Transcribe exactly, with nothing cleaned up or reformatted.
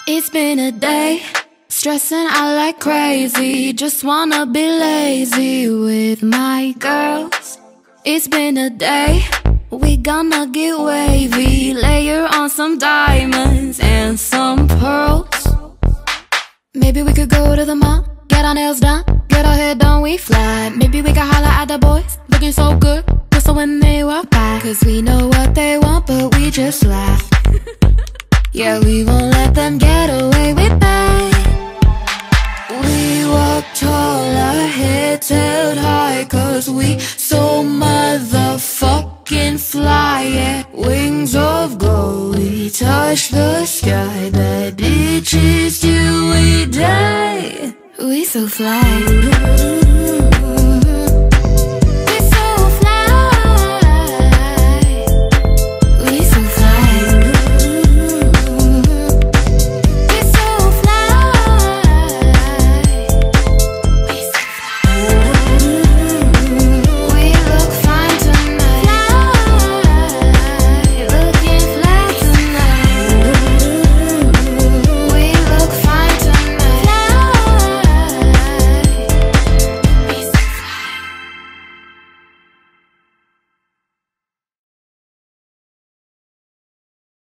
It's been a day, stressing out like crazy. Just wanna be lazy with my girls. It's been a day, we gonna get wavy. Layer on some diamonds and some pearls. Maybe we could go to the mall, get our nails done, get our hair done, we fly. Maybe we could holler at the boys, looking so good, whistle when they walk by. Cause we know what they want, but we just laugh. Yeah, we won't let them get away with that. We walk tall, our heads held high. Cause we so motherfucking fly, yeah. Wings of gold, we touch the sky. The ditches till we die. We so fly.